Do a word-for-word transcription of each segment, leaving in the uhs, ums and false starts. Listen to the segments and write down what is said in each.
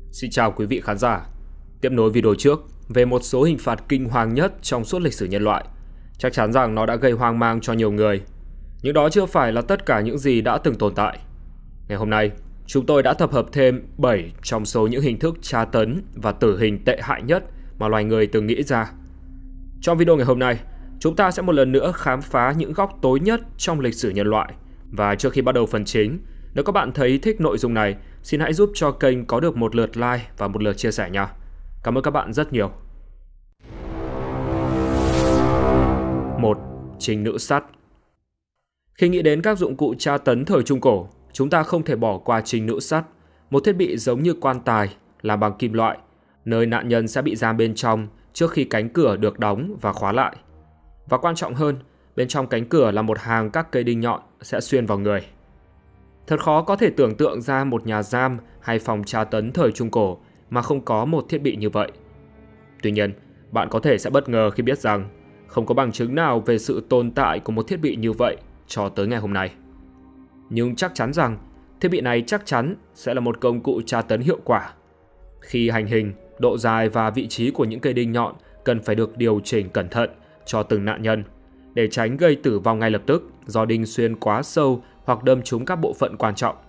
Xin chào quý vị khán giả. Tiếp nối video trước về một số hình phạt kinh hoàng nhất trong suốt lịch sử nhân loại. Chắc chắn rằng nó đã gây hoang mang cho nhiều người. Nhưng đó chưa phải là tất cả những gì đã từng tồn tại. Ngày hôm nay, chúng tôi đã tập hợp thêm bảy trong số những hình thức tra tấn và tử hình tệ hại nhất mà loài người từng nghĩ ra. Trong video ngày hôm nay, chúng ta sẽ một lần nữa khám phá những góc tối nhất trong lịch sử nhân loại. Và trước khi bắt đầu phần chính, nếu các bạn thấy thích nội dung này, xin hãy giúp cho kênh có được một lượt like và một lượt chia sẻ nha. Cảm ơn các bạn rất nhiều. một. Trinh nữ sắt. Khi nghĩ đến các dụng cụ tra tấn thời Trung Cổ, chúng ta không thể bỏ qua trinh nữ sắt, một thiết bị giống như quan tài, làm bằng kim loại, nơi nạn nhân sẽ bị giam bên trong trước khi cánh cửa được đóng và khóa lại. Và quan trọng hơn, bên trong cánh cửa là một hàng các cây đinh nhọn sẽ xuyên vào người. Thật khó có thể tưởng tượng ra một nhà giam hay phòng tra tấn thời Trung Cổ mà không có một thiết bị như vậy. Tuy nhiên, bạn có thể sẽ bất ngờ khi biết rằng không có bằng chứng nào về sự tồn tại của một thiết bị như vậy cho tới ngày hôm nay. Nhưng chắc chắn rằng thiết bị này chắc chắn sẽ là một công cụ tra tấn hiệu quả. Khi hành hình, độ dài và vị trí của những cây đinh nhọn cần phải được điều chỉnh cẩn thận cho từng nạn nhân để tránh gây tử vong ngay lập tức do đinh xuyên quá sâu hoặc đâm trúng các bộ phận quan trọng.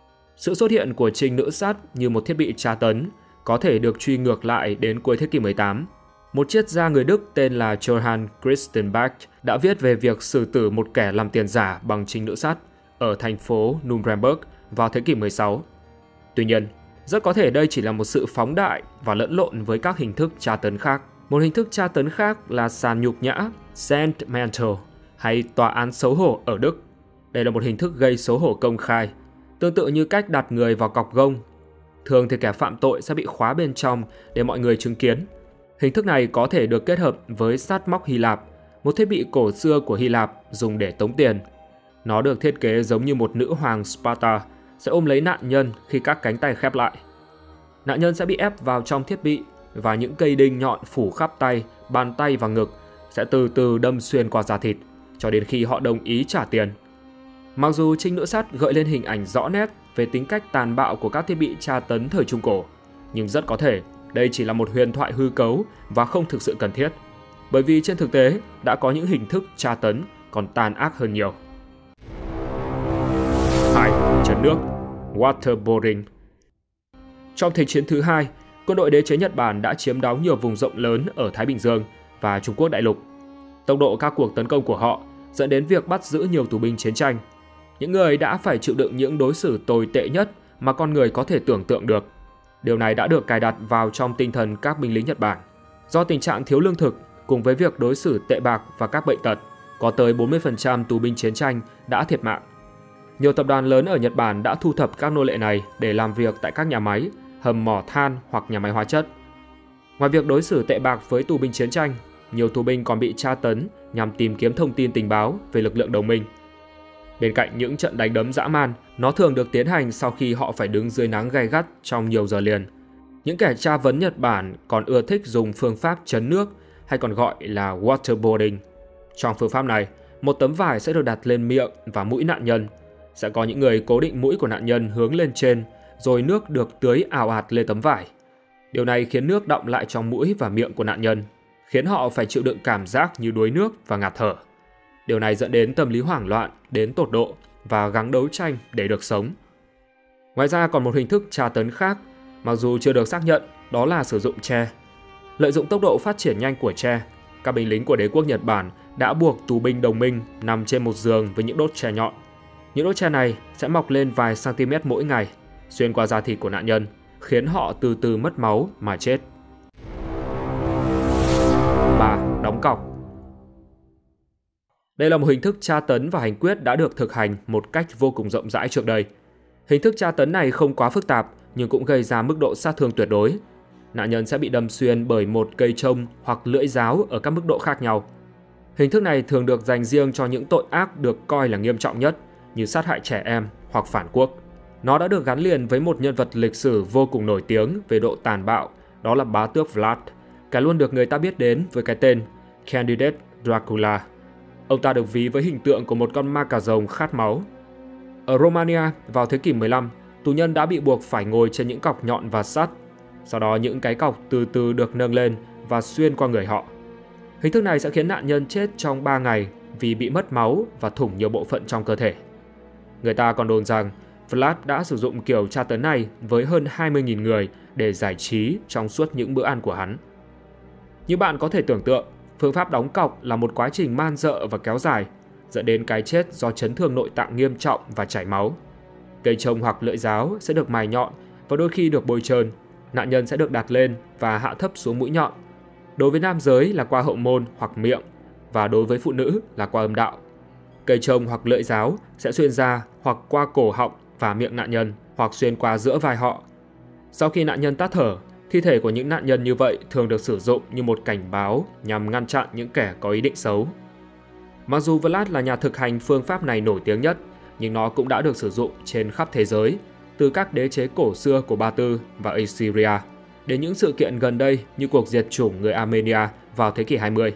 Sự xuất hiện của trinh nữ sắt như một thiết bị tra tấn có thể được truy ngược lại đến cuối thế kỷ mười tám. Một triết gia người Đức tên là Johann Christian Bach đã viết về việc xử tử một kẻ làm tiền giả bằng trinh nữ sắt ở thành phố Nuremberg vào thế kỷ mười sáu. Tuy nhiên, rất có thể đây chỉ là một sự phóng đại và lẫn lộn với các hình thức tra tấn khác. Một hình thức tra tấn khác là sàn nhục nhã, Sandmantel, hay tòa án xấu hổ ở Đức. Đây là một hình thức gây xấu hổ công khai, tương tự như cách đặt người vào cọc gông. Thường thì kẻ phạm tội sẽ bị khóa bên trong để mọi người chứng kiến. Hình thức này có thể được kết hợp với sắt móc Hy Lạp, một thiết bị cổ xưa của Hy Lạp dùng để tống tiền. Nó được thiết kế giống như một nữ hoàng Sparta sẽ ôm lấy nạn nhân khi các cánh tay khép lại. Nạn nhân sẽ bị ép vào trong thiết bị và những cây đinh nhọn phủ khắp tay, bàn tay và ngực sẽ từ từ đâm xuyên qua da thịt cho đến khi họ đồng ý trả tiền. Mặc dù trinh nữ sắt gợi lên hình ảnh rõ nét về tính cách tàn bạo của các thiết bị tra tấn thời Trung Cổ, nhưng rất có thể đây chỉ là một huyền thoại hư cấu và không thực sự cần thiết, bởi vì trên thực tế đã có những hình thức tra tấn còn tàn ác hơn nhiều. hai. Chấn nước, waterboarding. Trong Thế chiến thứ hai, quân đội đế chế Nhật Bản đã chiếm đóng nhiều vùng rộng lớn ở Thái Bình Dương và Trung Quốc đại lục. Tốc độ các cuộc tấn công của họ dẫn đến việc bắt giữ nhiều tù binh chiến tranh, những người đã phải chịu đựng những đối xử tồi tệ nhất mà con người có thể tưởng tượng được. Điều này đã được cài đặt vào trong tinh thần các binh lính Nhật Bản. Do tình trạng thiếu lương thực cùng với việc đối xử tệ bạc và các bệnh tật, có tới bốn mươi phần trăm tù binh chiến tranh đã thiệt mạng. Nhiều tập đoàn lớn ở Nhật Bản đã thu thập các nô lệ này để làm việc tại các nhà máy, hầm mỏ than hoặc nhà máy hóa chất. Ngoài việc đối xử tệ bạc với tù binh chiến tranh, nhiều tù binh còn bị tra tấn nhằm tìm kiếm thông tin tình báo về lực lượng đồng minh. Bên cạnh những trận đánh đấm dã man, nó thường được tiến hành sau khi họ phải đứng dưới nắng gay gắt trong nhiều giờ liền. Những kẻ tra vấn Nhật Bản còn ưa thích dùng phương pháp chấn nước, hay còn gọi là waterboarding. Trong phương pháp này, một tấm vải sẽ được đặt lên miệng và mũi nạn nhân. Sẽ có những người cố định mũi của nạn nhân hướng lên trên, rồi nước được tưới ào ạt lên tấm vải. Điều này khiến nước đọng lại trong mũi và miệng của nạn nhân, khiến họ phải chịu đựng cảm giác như đuối nước và ngạt thở. Điều này dẫn đến tâm lý hoảng loạn đến tột độ và gắng đấu tranh để được sống. Ngoài ra còn một hình thức tra tấn khác, mặc dù chưa được xác nhận, đó là sử dụng tre. Lợi dụng tốc độ phát triển nhanh của tre, các binh lính của đế quốc Nhật Bản đã buộc tù binh đồng minh nằm trên một giường với những đốt tre nhọn. Những đốt tre này sẽ mọc lên vài cm mỗi ngày, xuyên qua da thịt của nạn nhân, khiến họ từ từ mất máu mà chết. ba. Đóng cọc. Đây là một hình thức tra tấn và hành quyết đã được thực hành một cách vô cùng rộng rãi trước đây. Hình thức tra tấn này không quá phức tạp nhưng cũng gây ra mức độ sát thương tuyệt đối. Nạn nhân sẽ bị đâm xuyên bởi một cây chông hoặc lưỡi giáo ở các mức độ khác nhau. Hình thức này thường được dành riêng cho những tội ác được coi là nghiêm trọng nhất như sát hại trẻ em hoặc phản quốc. Nó đã được gắn liền với một nhân vật lịch sử vô cùng nổi tiếng về độ tàn bạo, đó là bá tước Vlad, kẻ luôn được người ta biết đến với cái tên Candidate Dracula. Ông ta được ví với hình tượng của một con ma cà rồng khát máu. Ở Romania vào thế kỷ mười lăm, tù nhân đã bị buộc phải ngồi trên những cọc nhọn và sắt Sau đó những cái cọc từ từ được nâng lên và xuyên qua người họ. Hình thức này sẽ khiến nạn nhân chết trong ba ngày vì bị mất máu và thủng nhiều bộ phận trong cơ thể. Người ta còn đồn rằng Vlad đã sử dụng kiểu tra tấn này với hơn hai mươi nghìn người để giải trí trong suốt những bữa ăn của hắn. Như bạn có thể tưởng tượng, phương pháp đóng cọc là một quá trình man rợ và kéo dài, dẫn đến cái chết do chấn thương nội tạng nghiêm trọng và chảy máu. Cây chông hoặc lưỡi giáo sẽ được mài nhọn và đôi khi được bôi trơn. Nạn nhân sẽ được đặt lên và hạ thấp xuống mũi nhọn. Đối với nam giới là qua hậu môn hoặc miệng, và đối với phụ nữ là qua âm đạo. Cây chông hoặc lưỡi giáo sẽ xuyên ra hoặc qua cổ họng và miệng nạn nhân, hoặc xuyên qua giữa vai họ. Sau khi nạn nhân tắt thở, thi thể của những nạn nhân như vậy thường được sử dụng như một cảnh báo nhằm ngăn chặn những kẻ có ý định xấu. Mặc dù Vlad là nhà thực hành phương pháp này nổi tiếng nhất, nhưng nó cũng đã được sử dụng trên khắp thế giới, từ các đế chế cổ xưa của Ba Tư và Assyria đến những sự kiện gần đây như cuộc diệt chủng người Armenia vào thế kỷ hai mươi.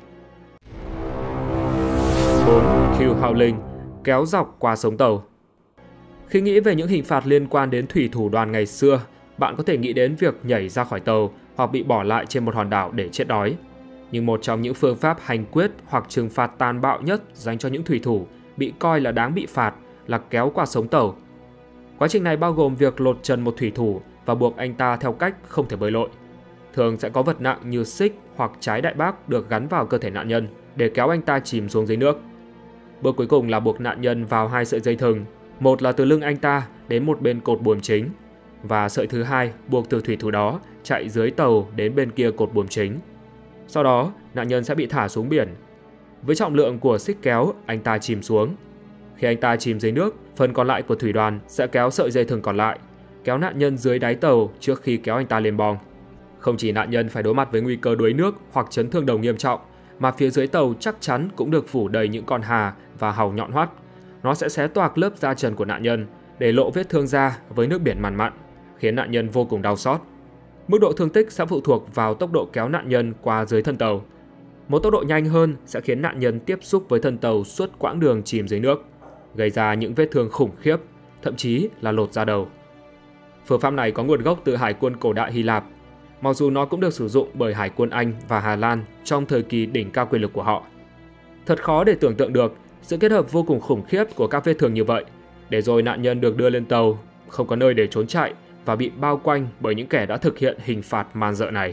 bốn. Queue Howling, kéo dọc qua sống tàu. Khi nghĩ về những hình phạt liên quan đến thủy thủ đoàn ngày xưa, bạn có thể nghĩ đến việc nhảy ra khỏi tàu hoặc bị bỏ lại trên một hòn đảo để chết đói. Nhưng một trong những phương pháp hành quyết hoặc trừng phạt tàn bạo nhất dành cho những thủy thủ bị coi là đáng bị phạt là kéo qua sống tàu. Quá trình này bao gồm việc lột trần một thủy thủ và buộc anh ta theo cách không thể bơi lội. Thường sẽ có vật nặng như xích hoặc trái đại bác được gắn vào cơ thể nạn nhân để kéo anh ta chìm xuống dưới nước. Bước cuối cùng là buộc nạn nhân vào hai sợi dây thừng, một là từ lưng anh ta đến một bên cột buồm chính, và sợi thứ hai buộc từ thủy thủ đó chạy dưới tàu đến bên kia cột buồm chính. Sau đó, nạn nhân sẽ bị thả xuống biển. Với trọng lượng của xích kéo, anh ta chìm xuống. Khi anh ta chìm dưới nước, phần còn lại của thủy đoàn sẽ kéo sợi dây thừng còn lại, kéo nạn nhân dưới đáy tàu trước khi kéo anh ta lên bong. Không chỉ nạn nhân phải đối mặt với nguy cơ đuối nước hoặc chấn thương đầu nghiêm trọng, mà phía dưới tàu chắc chắn cũng được phủ đầy những con hà và hàu nhọn hoắt. Nó sẽ xé toạc lớp da trần của nạn nhân để lộ vết thương da với nước biển mặn mặn, khiến nạn nhân vô cùng đau xót. Mức độ thương tích sẽ phụ thuộc vào tốc độ kéo nạn nhân qua dưới thân tàu. Một tốc độ nhanh hơn sẽ khiến nạn nhân tiếp xúc với thân tàu suốt quãng đường chìm dưới nước, gây ra những vết thương khủng khiếp, thậm chí là lột da đầu. Phương pháp này có nguồn gốc từ Hải quân cổ đại Hy Lạp, mặc dù nó cũng được sử dụng bởi Hải quân Anh và Hà Lan trong thời kỳ đỉnh cao quyền lực của họ. Thật khó để tưởng tượng được sự kết hợp vô cùng khủng khiếp của các vết thương như vậy, để rồi nạn nhân được đưa lên tàu, không có nơi để trốn chạy và bị bao quanh bởi những kẻ đã thực hiện hình phạt man rợ này.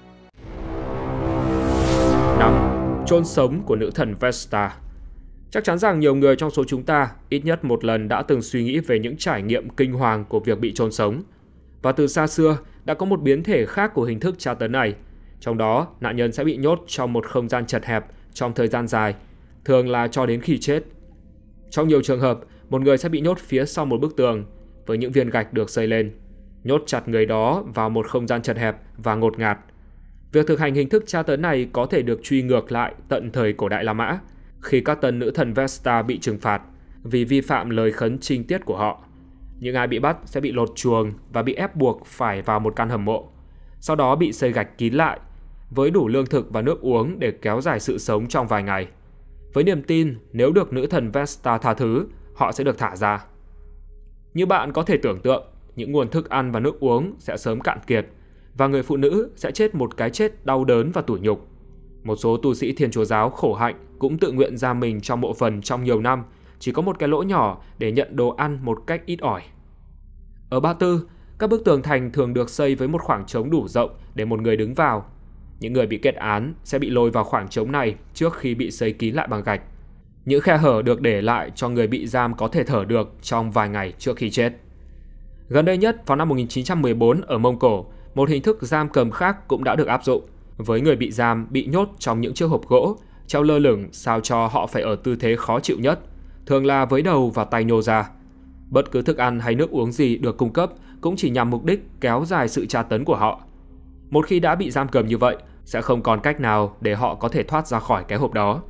năm. Chôn sống của nữ thần Vesta. Chắc chắn rằng nhiều người trong số chúng ta ít nhất một lần đã từng suy nghĩ về những trải nghiệm kinh hoàng của việc bị chôn sống. Và từ xa xưa đã có một biến thể khác của hình thức tra tấn này. Trong đó, nạn nhân sẽ bị nhốt trong một không gian chật hẹp trong thời gian dài, thường là cho đến khi chết. Trong nhiều trường hợp, một người sẽ bị nhốt phía sau một bức tường với những viên gạch được xây lên, nhốt chặt người đó vào một không gian chật hẹp và ngột ngạt. Việc thực hành hình thức tra tấn này có thể được truy ngược lại tận thời cổ đại La Mã, khi các tân nữ thần Vesta bị trừng phạt vì vi phạm lời khấn trinh tiết của họ. Những ai bị bắt sẽ bị lột chuồng và bị ép buộc phải vào một căn hầm mộ, sau đó bị xây gạch kín lại, với đủ lương thực và nước uống để kéo dài sự sống trong vài ngày. Với niềm tin nếu được nữ thần Vesta tha thứ, họ sẽ được thả ra. Như bạn có thể tưởng tượng, những nguồn thức ăn và nước uống sẽ sớm cạn kiệt, và người phụ nữ sẽ chết một cái chết đau đớn và tủi nhục. Một số tu sĩ Thiên Chúa giáo khổ hạnh cũng tự nguyện ra mình trong mộ phần trong nhiều năm, chỉ có một cái lỗ nhỏ để nhận đồ ăn một cách ít ỏi. Ở Ba Tư, các bức tường thành thường được xây với một khoảng trống đủ rộng để một người đứng vào. Những người bị kết án sẽ bị lôi vào khoảng trống này trước khi bị xây kín lại bằng gạch. Những khe hở được để lại cho người bị giam có thể thở được trong vài ngày trước khi chết. Gần đây nhất, vào năm một nghìn chín trăm mười bốn ở Mông Cổ, một hình thức giam cầm khác cũng đã được áp dụng, với người bị giam bị nhốt trong những chiếc hộp gỗ, treo lơ lửng sao cho họ phải ở tư thế khó chịu nhất, thường là với đầu và tay nhô ra. Bất cứ thức ăn hay nước uống gì được cung cấp cũng chỉ nhằm mục đích kéo dài sự tra tấn của họ. Một khi đã bị giam cầm như vậy, sẽ không còn cách nào để họ có thể thoát ra khỏi cái hộp đó.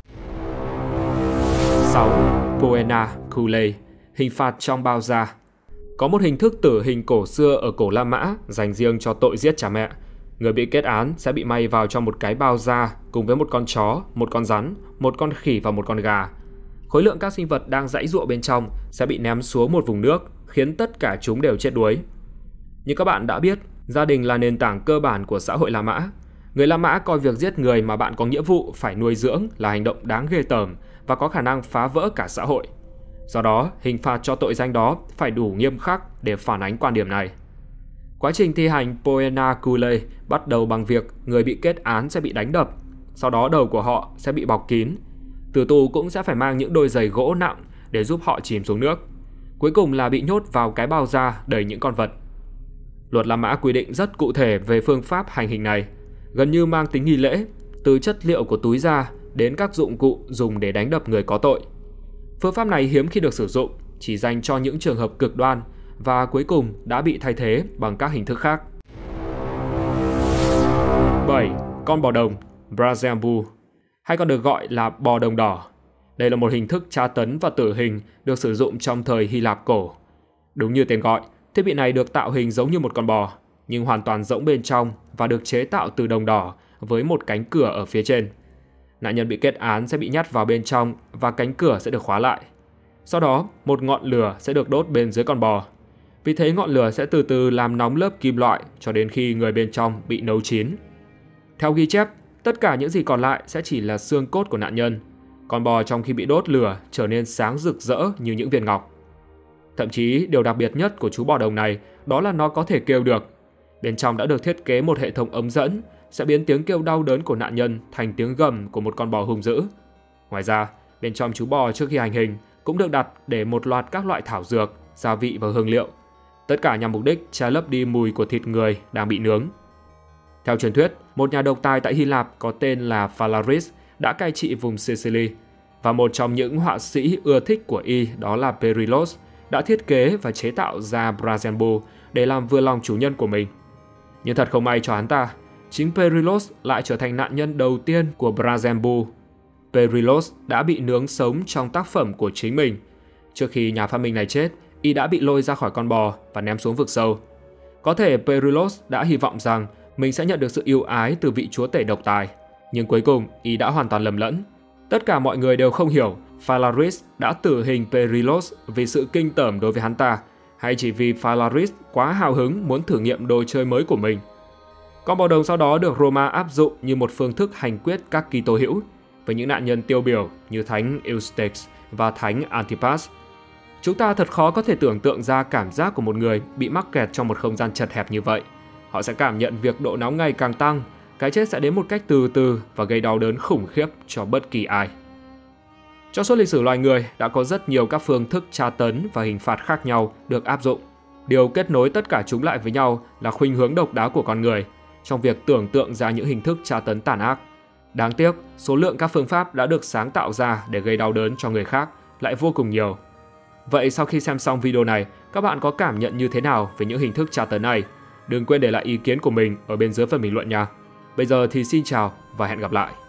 sáu. Poena Kule, hình phạt trong bao da. Có một hình thức tử hình cổ xưa ở cổ La Mã dành riêng cho tội giết cha mẹ. Người bị kết án sẽ bị may vào trong một cái bao da cùng với một con chó, một con rắn, một con khỉ và một con gà. Khối lượng các sinh vật đang giãy giụa bên trong sẽ bị ném xuống một vùng nước, khiến tất cả chúng đều chết đuối. Như các bạn đã biết, Gia đình là nền tảng cơ bản của xã hội La Mã. Người La Mã coi việc giết người mà bạn có nghĩa vụ phải nuôi dưỡng là hành động đáng ghê tởm và có khả năng phá vỡ cả xã hội. Do đó, hình phạt cho tội danh đó phải đủ nghiêm khắc để phản ánh quan điểm này. Quá trình thi hành Poena Culae bắt đầu bằng việc người bị kết án sẽ bị đánh đập, sau đó đầu của họ sẽ bị bọc kín. Tử tù cũng sẽ phải mang những đôi giày gỗ nặng để giúp họ chìm xuống nước. Cuối cùng là bị nhốt vào cái bao da đầy những con vật. Luật La Mã quy định rất cụ thể về phương pháp hành hình này, gần như mang tính nghi lễ, từ chất liệu của túi da đến các dụng cụ dùng để đánh đập người có tội. Phương pháp này hiếm khi được sử dụng, chỉ dành cho những trường hợp cực đoan và cuối cùng đã bị thay thế bằng các hình thức khác. bảy. Con bò đồng, Brazen Bull, hay còn được gọi là bò đồng đỏ. Đây là một hình thức tra tấn và tử hình được sử dụng trong thời Hy Lạp cổ. Đúng như tên gọi, thiết bị này được tạo hình giống như một con bò, nhưng hoàn toàn rỗng bên trong và được chế tạo từ đồng đỏ với một cánh cửa ở phía trên. Nạn nhân bị kết án sẽ bị nhét vào bên trong và cánh cửa sẽ được khóa lại. Sau đó, một ngọn lửa sẽ được đốt bên dưới con bò. Vì thế ngọn lửa sẽ từ từ làm nóng lớp kim loại cho đến khi người bên trong bị nấu chín. Theo ghi chép, tất cả những gì còn lại sẽ chỉ là xương cốt của nạn nhân. Con bò trong khi bị đốt lửa trở nên sáng rực rỡ như những viên ngọc. Thậm chí điều đặc biệt nhất của chú bò đồng này đó là nó có thể kêu được. Bên trong đã được thiết kế một hệ thống ống dẫn sẽ biến tiếng kêu đau đớn của nạn nhân thành tiếng gầm của một con bò hung dữ. Ngoài ra, bên trong chú bò trước khi hành hình cũng được đặt để một loạt các loại thảo dược, gia vị và hương liệu. Tất cả nhằm mục đích che lấp đi mùi của thịt người đang bị nướng. Theo truyền thuyết, một nhà độc tài tại Hy Lạp có tên là Phalaris đã cai trị vùng Sicily, và một trong những họa sĩ ưa thích của y đó là Perilos đã thiết kế và chế tạo ra Brazen Bull để làm vừa lòng chủ nhân của mình. Nhưng thật không may cho hắn ta, chính Perilos lại trở thành nạn nhân đầu tiên của Brazen Bull. Perilos đã bị nướng sống trong tác phẩm của chính mình. Trước khi nhà phát minh này chết, y đã bị lôi ra khỏi con bò và ném xuống vực sâu. Có thể Perilos đã hy vọng rằng mình sẽ nhận được sự yêu ái từ vị chúa tể độc tài, nhưng cuối cùng y đã hoàn toàn lầm lẫn. Tất cả mọi người đều không hiểu Phalaris đã tử hình Perilos vì sự kinh tởm đối với hắn ta, hay chỉ vì Phalaris quá hào hứng muốn thử nghiệm đồ chơi mới của mình. Con bò đồng sau đó được Roma áp dụng như một phương thức hành quyết các Kitô hữu, với những nạn nhân tiêu biểu như Thánh Eustace và Thánh Antipas. Chúng ta thật khó có thể tưởng tượng ra cảm giác của một người bị mắc kẹt trong một không gian chật hẹp như vậy. Họ sẽ cảm nhận việc độ nóng ngày càng tăng, cái chết sẽ đến một cách từ từ và gây đau đớn khủng khiếp cho bất kỳ ai. Trong suốt lịch sử loài người đã có rất nhiều các phương thức tra tấn và hình phạt khác nhau được áp dụng. Điều kết nối tất cả chúng lại với nhau là khuynh hướng độc đáo của con người trong việc tưởng tượng ra những hình thức tra tấn tàn ác. Đáng tiếc, số lượng các phương pháp đã được sáng tạo ra để gây đau đớn cho người khác lại vô cùng nhiều. Vậy sau khi xem xong video này, các bạn có cảm nhận như thế nào về những hình thức tra tấn này? Đừng quên để lại ý kiến của mình ở bên dưới phần bình luận nha. Bây giờ thì xin chào và hẹn gặp lại.